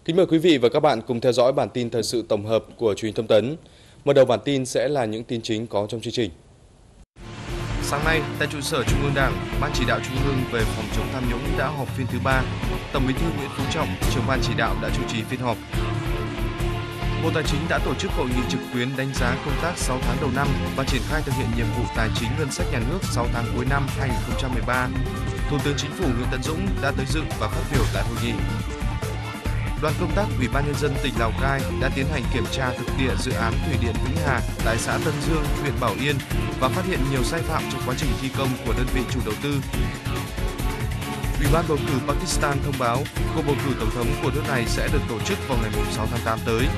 Kính mời quý vị và các bạn cùng theo dõi bản tin thời sự tổng hợp của truyền hình Thông tấn. Mở đầu bản tin sẽ là những tin chính có trong chương trình. Sáng nay, tại trụ sở Trung ương Đảng, Ban chỉ đạo Trung ương về phòng chống tham nhũng đã họp phiên thứ 3. Tổng Bí thư Nguyễn Phú Trọng, trưởng ban chỉ đạo đã chủ trì phiên họp. Bộ Tài chính đã tổ chức hội nghị trực tuyến đánh giá công tác 6 tháng đầu năm và triển khai thực hiện nhiệm vụ tài chính ngân sách nhà nước 6 tháng cuối năm 2013. Thủ tướng Chính phủ Nguyễn Tấn Dũng đã tới dự và phát biểu tại hội nghị. Đoàn công tác Ủy ban Nhân dân tỉnh Lào Cai đã tiến hành kiểm tra thực địa dự án thủy điện Vĩnh Hà tại xã Tân Dương, huyện Bảo Yên và phát hiện nhiều sai phạm trong quá trình thi công của đơn vị chủ đầu tư. Ủy ban bầu cử Pakistan thông báo cuộc bầu cử tổng thống của nước này sẽ được tổ chức vào ngày 6 tháng 8 tới.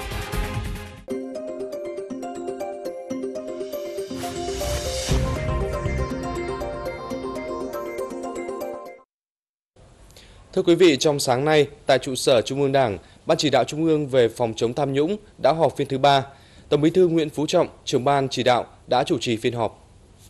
Thưa quý vị, trong sáng nay, tại trụ sở Trung ương Đảng, Ban chỉ đạo Trung ương về phòng chống tham nhũng đã họp phiên thứ 3. Tổng Bí thư Nguyễn Phú Trọng, trưởng ban chỉ đạo đã chủ trì phiên họp.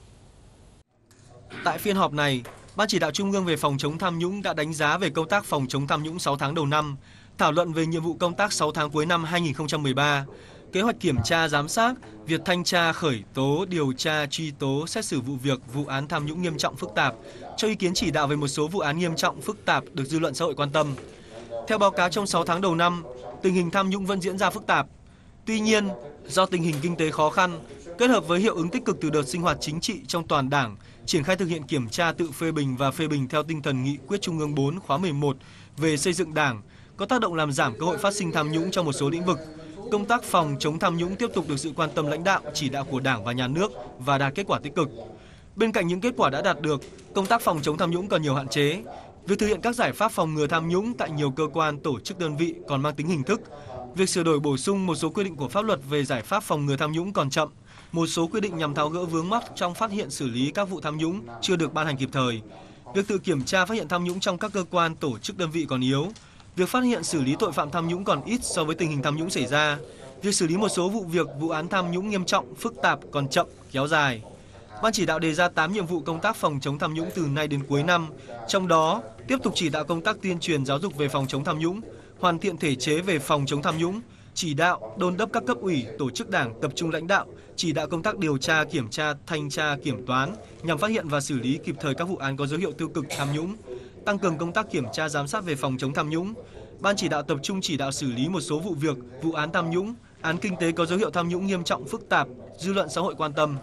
Tại phiên họp này, Ban chỉ đạo Trung ương về phòng chống tham nhũng đã đánh giá về công tác phòng chống tham nhũng 6 tháng đầu năm, thảo luận về nhiệm vụ công tác 6 tháng cuối năm 2013, kế hoạch kiểm tra giám sát, việc thanh tra khởi tố, điều tra, truy tố, xét xử vụ việc, vụ án tham nhũng nghiêm trọng phức tạp, cho ý kiến chỉ đạo về một số vụ án nghiêm trọng phức tạp được dư luận xã hội quan tâm. Theo báo cáo trong 6 tháng đầu năm, tình hình tham nhũng vẫn diễn ra phức tạp. Tuy nhiên, do tình hình kinh tế khó khăn, kết hợp với hiệu ứng tích cực từ đợt sinh hoạt chính trị trong toàn Đảng, triển khai thực hiện kiểm tra tự phê bình và phê bình theo tinh thần nghị quyết Trung ương 4 khóa 11 về xây dựng Đảng, có tác động làm giảm cơ hội phát sinh tham nhũng trong một số lĩnh vực. Công tác phòng chống tham nhũng tiếp tục được sự quan tâm lãnh đạo, chỉ đạo của Đảng và Nhà nước và đạt kết quả tích cực. Bên cạnh những kết quả đã đạt được, công tác phòng chống tham nhũng còn nhiều hạn chế. Việc thực hiện các giải pháp phòng ngừa tham nhũng tại nhiều cơ quan, tổ chức đơn vị còn mang tính hình thức. Việc sửa đổi bổ sung một số quy định của pháp luật về giải pháp phòng ngừa tham nhũng còn chậm. Một số quy định nhằm tháo gỡ vướng mắc trong phát hiện xử lý các vụ tham nhũng chưa được ban hành kịp thời. Việc tự kiểm tra phát hiện tham nhũng trong các cơ quan, tổ chức đơn vị còn yếu. Việc phát hiện xử lý tội phạm tham nhũng còn ít so với tình hình tham nhũng xảy ra. Việc xử lý một số vụ việc, vụ án tham nhũng nghiêm trọng, phức tạp còn chậm, kéo dài. Ban chỉ đạo đề ra 8 nhiệm vụ công tác phòng chống tham nhũng từ nay đến cuối năm, trong đó tiếp tục chỉ đạo công tác tuyên truyền giáo dục về phòng chống tham nhũng, hoàn thiện thể chế về phòng chống tham nhũng, chỉ đạo, đôn đốc các cấp ủy, tổ chức Đảng tập trung lãnh đạo, chỉ đạo công tác điều tra, kiểm tra, thanh tra, kiểm toán nhằm phát hiện và xử lý kịp thời các vụ án có dấu hiệu tiêu cực tham nhũng, tăng cường công tác kiểm tra giám sát về phòng chống tham nhũng. Ban chỉ đạo tập trung chỉ đạo xử lý một số vụ việc, vụ án tham nhũng, án kinh tế có dấu hiệu tham nhũng nghiêm trọng phức tạp, dư luận xã hội quan tâm.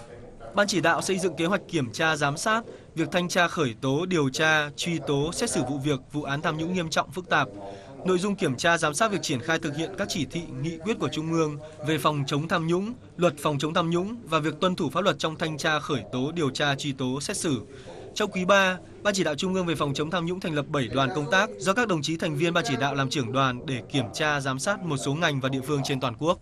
Ban chỉ đạo xây dựng kế hoạch kiểm tra giám sát, việc thanh tra khởi tố, điều tra, truy tố, xét xử vụ việc, vụ án tham nhũng nghiêm trọng phức tạp. Nội dung kiểm tra giám sát việc triển khai thực hiện các chỉ thị, nghị quyết của Trung ương về phòng chống tham nhũng, luật phòng chống tham nhũng và việc tuân thủ pháp luật trong thanh tra khởi tố, điều tra, truy tố, xét xử. Trong quý 3, Ban chỉ đạo Trung ương về phòng chống tham nhũng thành lập 7 đoàn công tác do các đồng chí thành viên Ban chỉ đạo làm trưởng đoàn để kiểm tra giám sát một số ngành và địa phương trên toàn quốc.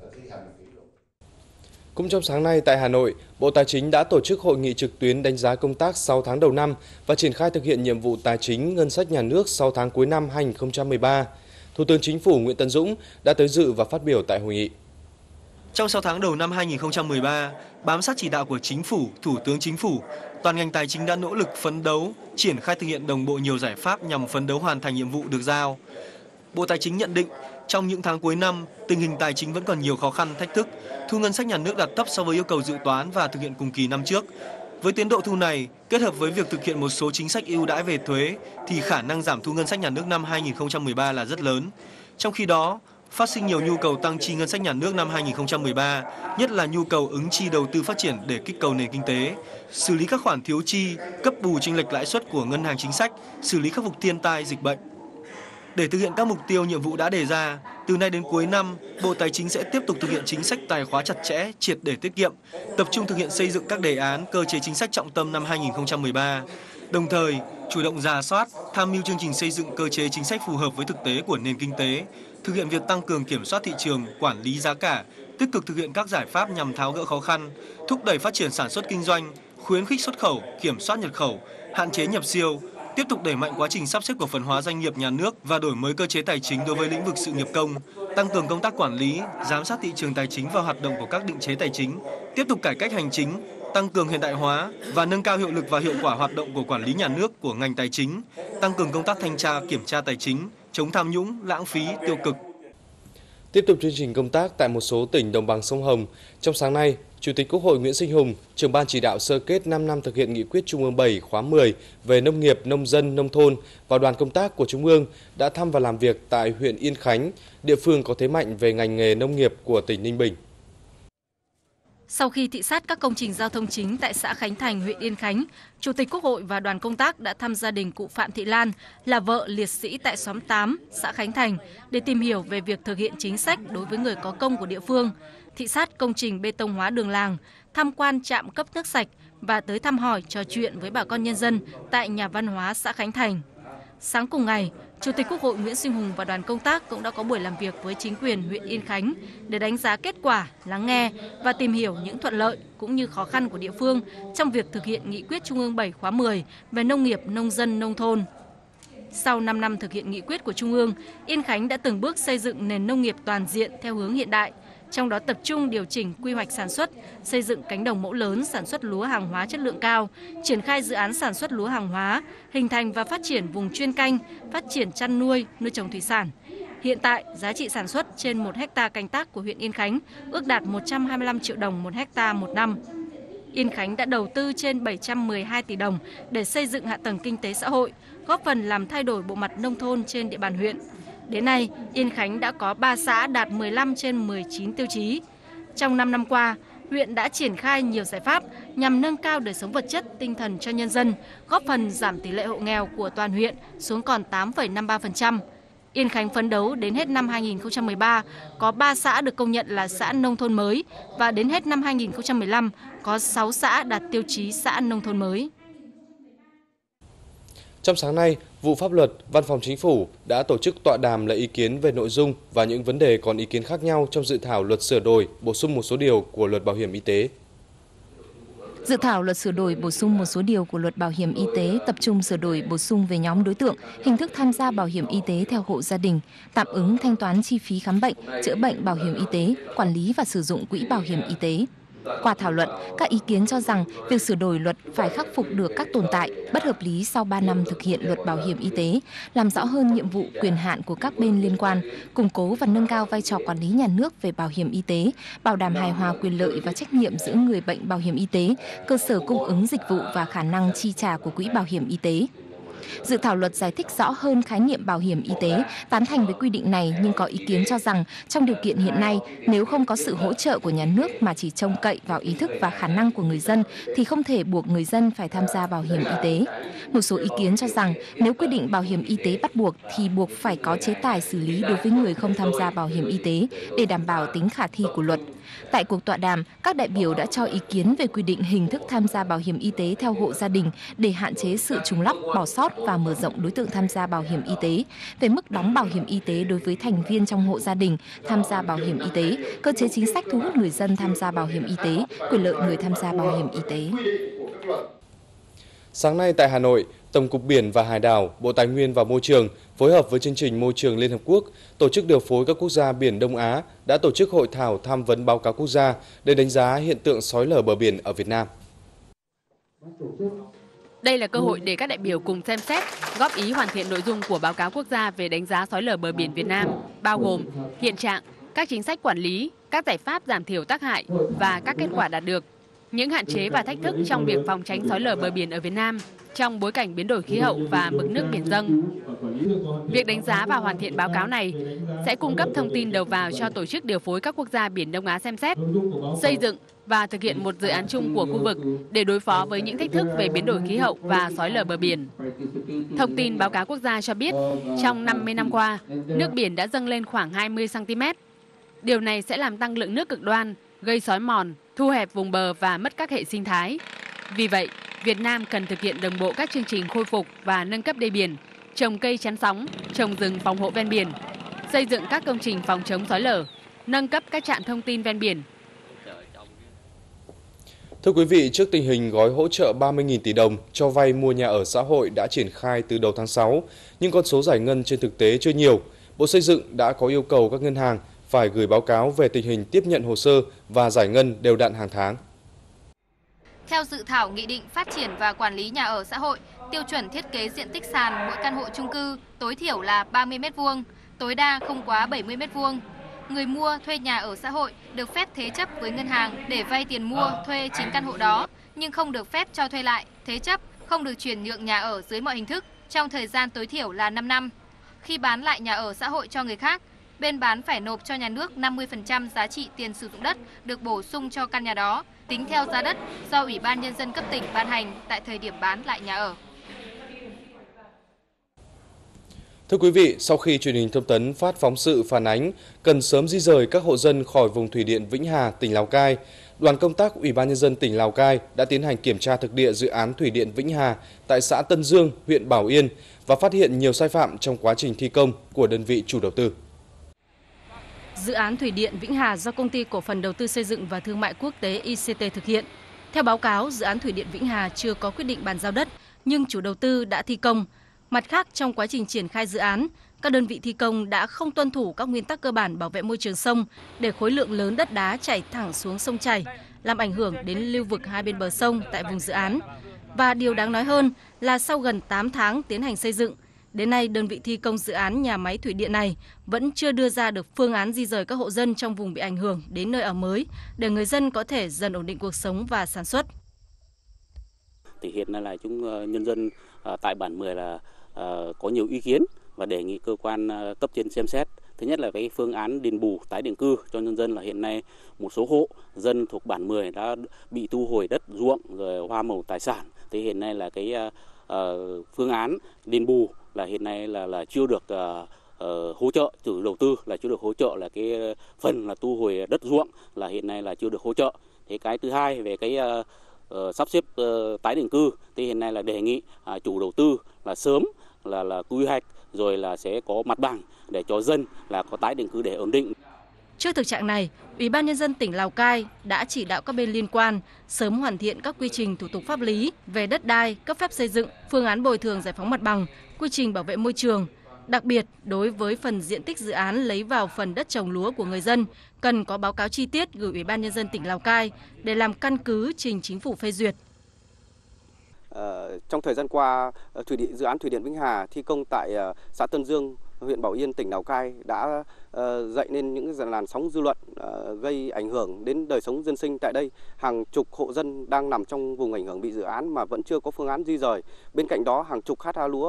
Cũng trong sáng nay tại Hà Nội, Bộ Tài chính đã tổ chức hội nghị trực tuyến đánh giá công tác 6 tháng đầu năm và triển khai thực hiện nhiệm vụ tài chính ngân sách nhà nước 6 tháng cuối năm 2013. Thủ tướng Chính phủ Nguyễn Tấn Dũng đã tới dự và phát biểu tại hội nghị. Trong 6 tháng đầu năm 2013, bám sát chỉ đạo của Chính phủ, Thủ tướng Chính phủ, toàn ngành tài chính đã nỗ lực phấn đấu, triển khai thực hiện đồng bộ nhiều giải pháp nhằm phấn đấu hoàn thành nhiệm vụ được giao. Bộ Tài chính nhận định, trong những tháng cuối năm, tình hình tài chính vẫn còn nhiều khó khăn, thách thức, thu ngân sách nhà nước đạt thấp so với yêu cầu dự toán và thực hiện cùng kỳ năm trước. Với tiến độ thu này, kết hợp với việc thực hiện một số chính sách ưu đãi về thuế, thì khả năng giảm thu ngân sách nhà nước năm 2013 là rất lớn. Trong khi đó, phát sinh nhiều nhu cầu tăng chi ngân sách nhà nước năm 2013, nhất là nhu cầu ứng chi đầu tư phát triển để kích cầu nền kinh tế, xử lý các khoản thiếu chi, cấp bù chênh lệch lãi suất của ngân hàng chính sách, xử lý khắc phục thiên tai, dịch bệnh. Để thực hiện các mục tiêu nhiệm vụ đã đề ra, từ nay đến cuối năm, Bộ Tài chính sẽ tiếp tục thực hiện chính sách tài khóa chặt chẽ, triệt để tiết kiệm, tập trung thực hiện xây dựng các đề án, cơ chế chính sách trọng tâm năm 2013. Đồng thời, chủ động rà soát, tham mưu chương trình xây dựng cơ chế chính sách phù hợp với thực tế của nền kinh tế, thực hiện việc tăng cường kiểm soát thị trường, quản lý giá cả, tích cực thực hiện các giải pháp nhằm tháo gỡ khó khăn, thúc đẩy phát triển sản xuất kinh doanh, khuyến khích xuất khẩu, kiểm soát nhập khẩu, hạn chế nhập siêu, tiếp tục đẩy mạnh quá trình sắp xếp cổ phần hóa doanh nghiệp nhà nước và đổi mới cơ chế tài chính đối với lĩnh vực sự nghiệp công, tăng cường công tác quản lý, giám sát thị trường tài chính và hoạt động của các định chế tài chính, tiếp tục cải cách hành chính, tăng cường hiện đại hóa và nâng cao hiệu lực và hiệu quả hoạt động của quản lý nhà nước của ngành tài chính, tăng cường công tác thanh tra, kiểm tra tài chính, chống tham nhũng, lãng phí, tiêu cực. Tiếp tục chương trình công tác tại một số tỉnh đồng bằng sông Hồng, trong sáng nay, Chủ tịch Quốc hội Nguyễn Sinh Hùng, trưởng ban chỉ đạo sơ kết 5 năm thực hiện nghị quyết Trung ương 7 khóa 10 về nông nghiệp, nông dân, nông thôn và đoàn công tác của Trung ương đã thăm và làm việc tại huyện Yên Khánh, địa phương có thế mạnh về ngành nghề nông nghiệp của tỉnh Ninh Bình. Sau khi thị sát các công trình giao thông chính tại xã Khánh Thành, huyện Yên Khánh, Chủ tịch Quốc hội và đoàn công tác đã thăm gia đình cụ Phạm Thị Lan, là vợ liệt sĩ tại xóm 8, xã Khánh Thành, để tìm hiểu về việc thực hiện chính sách đối với người có công của địa phương, thị sát công trình bê tông hóa đường làng, tham quan trạm cấp nước sạch và tới thăm hỏi trò chuyện với bà con nhân dân tại nhà văn hóa xã Khánh Thành. Sáng cùng ngày, Chủ tịch Quốc hội Nguyễn Sinh Hùng và đoàn công tác cũng đã có buổi làm việc với chính quyền huyện Yên Khánh để đánh giá kết quả, lắng nghe và tìm hiểu những thuận lợi cũng như khó khăn của địa phương trong việc thực hiện nghị quyết Trung ương 7 khóa 10 về nông nghiệp, nông dân, nông thôn. Sau 5 năm thực hiện nghị quyết của Trung ương, Yên Khánh đã từng bước xây dựng nền nông nghiệp toàn diện theo hướng hiện đại, trong đó tập trung điều chỉnh quy hoạch sản xuất, xây dựng cánh đồng mẫu lớn sản xuất lúa hàng hóa chất lượng cao, triển khai dự án sản xuất lúa hàng hóa, hình thành và phát triển vùng chuyên canh, phát triển chăn nuôi, nuôi trồng thủy sản. Hiện tại, giá trị sản xuất trên 1 hectare canh tác của huyện Yên Khánh ước đạt 125 triệu đồng 1 hectare một năm. Yên Khánh đã đầu tư trên 712 tỷ đồng để xây dựng hạ tầng kinh tế xã hội, góp phần làm thay đổi bộ mặt nông thôn trên địa bàn huyện. Đến nay, Yên Khánh đã có 3 xã đạt 15 trên 19 tiêu chí. Trong 5 năm qua, huyện đã triển khai nhiều giải pháp nhằm nâng cao đời sống vật chất, tinh thần cho nhân dân, góp phần giảm tỷ lệ hộ nghèo của toàn huyện xuống còn 8,53%. Yên Khánh phấn đấu đến hết năm 2013 có 3 xã được công nhận là xã nông thôn mới và đến hết năm 2015 có 6 xã đạt tiêu chí xã nông thôn mới. Trong sáng nay, vụ pháp luật, Văn phòng Chính phủ đã tổ chức tọa đàm lấy ý kiến về nội dung và những vấn đề còn ý kiến khác nhau trong dự thảo luật sửa đổi, bổ sung một số điều của luật bảo hiểm y tế. Dự thảo luật sửa đổi bổ sung một số điều của luật bảo hiểm y tế tập trung sửa đổi bổ sung về nhóm đối tượng, hình thức tham gia bảo hiểm y tế theo hộ gia đình, tạm ứng thanh toán chi phí khám bệnh, chữa bệnh bảo hiểm y tế, quản lý và sử dụng quỹ bảo hiểm y tế. Qua thảo luận, các ý kiến cho rằng việc sửa đổi luật phải khắc phục được các tồn tại, bất hợp lý sau 3 năm thực hiện luật bảo hiểm y tế, làm rõ hơn nhiệm vụ quyền hạn của các bên liên quan, củng cố và nâng cao vai trò quản lý nhà nước về bảo hiểm y tế, bảo đảm hài hòa quyền lợi và trách nhiệm giữa người bệnh bảo hiểm y tế, cơ sở cung ứng dịch vụ và khả năng chi trả của quỹ bảo hiểm y tế. Dự thảo luật giải thích rõ hơn khái niệm bảo hiểm y tế, tán thành với quy định này nhưng có ý kiến cho rằng trong điều kiện hiện nay, nếu không có sự hỗ trợ của nhà nước mà chỉ trông cậy vào ý thức và khả năng của người dân thì không thể buộc người dân phải tham gia bảo hiểm y tế. Một số ý kiến cho rằng nếu quy định bảo hiểm y tế bắt buộc thì buộc phải có chế tài xử lý đối với người không tham gia bảo hiểm y tế để đảm bảo tính khả thi của luật. Tại cuộc tọa đàm, các đại biểu đã cho ý kiến về quy định hình thức tham gia bảo hiểm y tế theo hộ gia đình để hạn chế sự trùng lắp, bỏ sót và mở rộng đối tượng tham gia bảo hiểm y tế, về mức đóng bảo hiểm y tế đối với thành viên trong hộ gia đình tham gia bảo hiểm y tế, cơ chế chính sách thu hút người dân tham gia bảo hiểm y tế, quyền lợi người tham gia bảo hiểm y tế. Sáng nay tại Hà Nội, Tổng cục Biển và Hải đảo, Bộ Tài nguyên và Môi trường phối hợp với Chương trình Môi trường Liên Hợp Quốc, Tổ chức điều phối các quốc gia Biển Đông Á đã tổ chức hội thảo tham vấn báo cáo quốc gia để đánh giá hiện tượng sói lở bờ biển ở Việt Nam. Đây là cơ hội để các đại biểu cùng xem xét, góp ý hoàn thiện nội dung của báo cáo quốc gia về đánh giá sói lở bờ biển Việt Nam, bao gồm hiện trạng, các chính sách quản lý, các giải pháp giảm thiểu tác hại và các kết quả đạt được, những hạn chế và thách thức trong việc phòng tránh sói lở bờ biển ở Việt Nam trong bối cảnh biến đổi khí hậu và mực nước biển dâng. Việc đánh giá và hoàn thiện báo cáo này sẽ cung cấp thông tin đầu vào cho Tổ chức điều phối các quốc gia Biển Đông Á xem xét, xây dựng và thực hiện một dự án chung của khu vực để đối phó với những thách thức về biến đổi khí hậu và sói lở bờ biển. Thông tin báo cáo quốc gia cho biết, trong 50 năm qua, nước biển đã dâng lên khoảng 20 cm. Điều này sẽ làm tăng lượng nước cực đoan, gây xói mòn, thu hẹp vùng bờ và mất các hệ sinh thái. Vì vậy, Việt Nam cần thực hiện đồng bộ các chương trình khôi phục và nâng cấp đê biển, trồng cây chắn sóng, trồng rừng phòng hộ ven biển, xây dựng các công trình phòng chống xói lở, nâng cấp các trạm thông tin ven biển. Thưa quý vị, trước tình hình gói hỗ trợ 30.000 tỷ đồng cho vay mua nhà ở xã hội đã triển khai từ đầu tháng 6, nhưng con số giải ngân trên thực tế chưa nhiều. Bộ Xây dựng đã có yêu cầu các ngân hàng phải gửi báo cáo về tình hình tiếp nhận hồ sơ và giải ngân đều đặn hàng tháng. Theo dự thảo Nghị định Phát triển và Quản lý nhà ở xã hội, tiêu chuẩn thiết kế diện tích sàn mỗi căn hộ chung cư tối thiểu là 30 m², tối đa không quá 70 m². Người mua thuê nhà ở xã hội được phép thế chấp với ngân hàng để vay tiền mua thuê chính căn hộ đó, nhưng không được phép cho thuê lại, thế chấp, không được chuyển nhượng nhà ở dưới mọi hình thức trong thời gian tối thiểu là 5 năm. Khi bán lại nhà ở xã hội cho người khác, bên bán phải nộp cho nhà nước 50% giá trị tiền sử dụng đất được bổ sung cho căn nhà đó, tính theo giá đất do Ủy ban Nhân dân cấp tỉnh ban hành tại thời điểm bán lại nhà ở. Thưa quý vị, sau khi truyền hình thông tấn phát phóng sự phản ánh cần sớm di rời các hộ dân khỏi vùng thủy điện Vĩnh Hà, tỉnh Lào Cai, đoàn công tác Ủy ban Nhân dân tỉnh Lào Cai đã tiến hành kiểm tra thực địa dự án thủy điện Vĩnh Hà tại xã Tân Dương, huyện Bảo Yên và phát hiện nhiều sai phạm trong quá trình thi công của đơn vị chủ đầu tư. Dự án thủy điện Vĩnh Hà do Công ty Cổ phần Đầu tư Xây dựng và Thương mại Quốc tế ICT thực hiện. Theo báo cáo, dự án thủy điện Vĩnh Hà chưa có quyết định bàn giao đất, nhưng chủ đầu tư đã thi công. Mặt khác, trong quá trình triển khai dự án, các đơn vị thi công đã không tuân thủ các nguyên tắc cơ bản bảo vệ môi trường sông để khối lượng lớn đất đá chảy thẳng xuống sông chảy, làm ảnh hưởng đến lưu vực hai bên bờ sông tại vùng dự án. Và điều đáng nói hơn là sau gần 8 tháng tiến hành xây dựng, đến nay đơn vị thi công dự án nhà máy thủy điện này vẫn chưa đưa ra được phương án di rời các hộ dân trong vùng bị ảnh hưởng đến nơi ở mới để người dân có thể dần ổn định cuộc sống và sản xuất. Thì hiện nay là nhân dân tại bản 10 là có nhiều ý kiến và đề nghị cơ quan cấp trên xem xét. Thứ nhất là cái phương án đền bù tái định cư cho nhân dân, là hiện nay một số hộ dân thuộc bản 10 đã bị thu hồi đất ruộng rồi hoa màu tài sản. Thì hiện nay là cái phương án đền bù là hiện nay là chưa được hỗ trợ, chủ đầu tư là chưa được hỗ trợ, là cái phần là thu hồi đất ruộng là hiện nay là chưa được hỗ trợ. Thế cái thứ hai về cái sắp xếp tái định cư thì hiện nay là đề nghị chủ đầu tư là sớm là quy hoạch rồi là sẽ có mặt bằng để cho dân là có tái định cư để ổn định. Trước thực trạng này, Ủy ban Nhân dân tỉnh Lào Cai đã chỉ đạo các bên liên quan sớm hoàn thiện các quy trình thủ tục pháp lý về đất đai, cấp phép xây dựng, phương án bồi thường giải phóng mặt bằng, quy trình bảo vệ môi trường. Đặc biệt, đối với phần diện tích dự án lấy vào phần đất trồng lúa của người dân, cần có báo cáo chi tiết gửi Ủy ban Nhân dân tỉnh Lào Cai để làm căn cứ trình chính phủ phê duyệt. Trong thời gian qua, dự án thủy điện Vĩnh Hà thi công tại xã Tân Dương, huyện Bảo Yên, tỉnh Lào Cai đã dậy nên những làn sóng dư luận gây ảnh hưởng đến đời sống dân sinh tại đây. Hàng chục hộ dân đang nằm trong vùng ảnh hưởng bị dự án mà vẫn chưa có phương án di rời. Bên cạnh đó, hàng chục ha lúa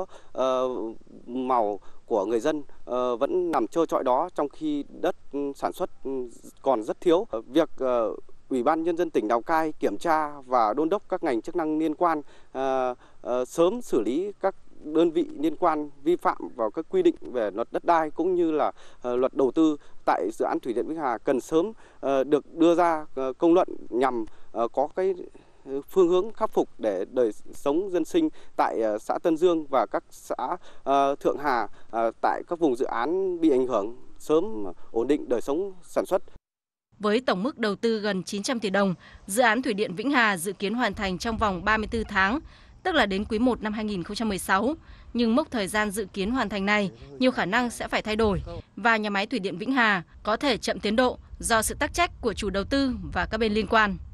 màu của người dân vẫn nằm trơ trọi đó, trong khi đất sản xuất còn rất thiếu. Việc Ủy ban Nhân dân tỉnh Lào Cai kiểm tra và đôn đốc các ngành chức năng liên quan sớm xử lý các đơn vị liên quan vi phạm vào các quy định về luật đất đai cũng như là luật đầu tư tại dự án thủy điện Vĩnh Hà cần sớm được đưa ra công luận nhằm có cái phương hướng khắc phục để đời sống dân sinh tại xã Tân Dương và các xã Thượng Hà tại các vùng dự án bị ảnh hưởng sớm ổn định đời sống sản xuất. Với tổng mức đầu tư gần 900 tỷ đồng, dự án thủy điện Vĩnh Hà dự kiến hoàn thành trong vòng 34 tháng, tức là đến quý 1 năm 2016. Nhưng mốc thời gian dự kiến hoàn thành này nhiều khả năng sẽ phải thay đổi và nhà máy thủy điện Vĩnh Hà có thể chậm tiến độ do sự tắc trách của chủ đầu tư và các bên liên quan.